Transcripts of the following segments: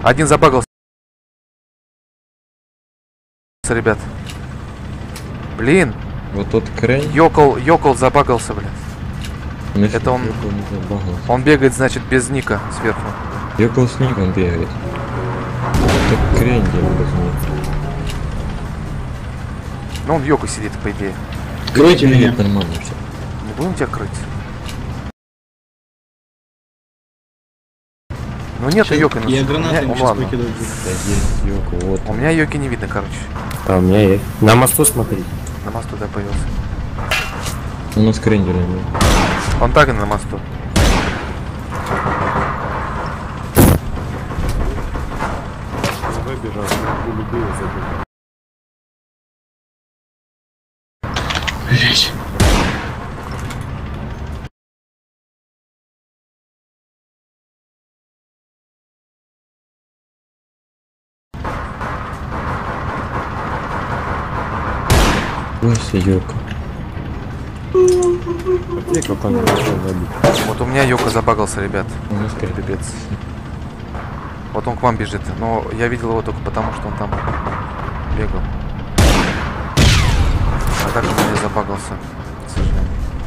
Один забагался, ребят. Блин. Вот тот крей. Йокол забагался, блин. Значит, это он. Йокол не забагался. Он бегает, значит, без ника сверху. Йокол с ником бегает. Это крень делает без ника. Ну он в Йоку сидит, по идее. Кройте меня. Нормально все. Не будем тебя крыть? Ну нет Йоки. Я гранаты ему сейчас покидаю. Да есть Йоко, вот. У меня Йоки не видно, короче. А у меня есть. На мосту смотри. На мосту, да, появился. У нас крень делает. Он так и на мосту. Выбежал, улюбил и забыл. Блять. Вася Йоко. Смотри, как он решил забить. Вот у меня Йока забагался, ребят. У нас крень. Пипец. Вот он к вам бежит, но я видел его только потому, что он там бегал. А так он у меня забагался, к сожалению.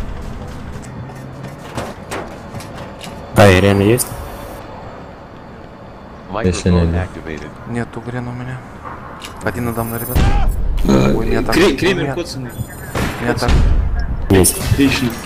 Да, и реально есть? Если не. Нет, угрен у меня. Один надо мной, ребят. Ой, меня так. Кремер коцанный. Меня так. Есть. Отлично.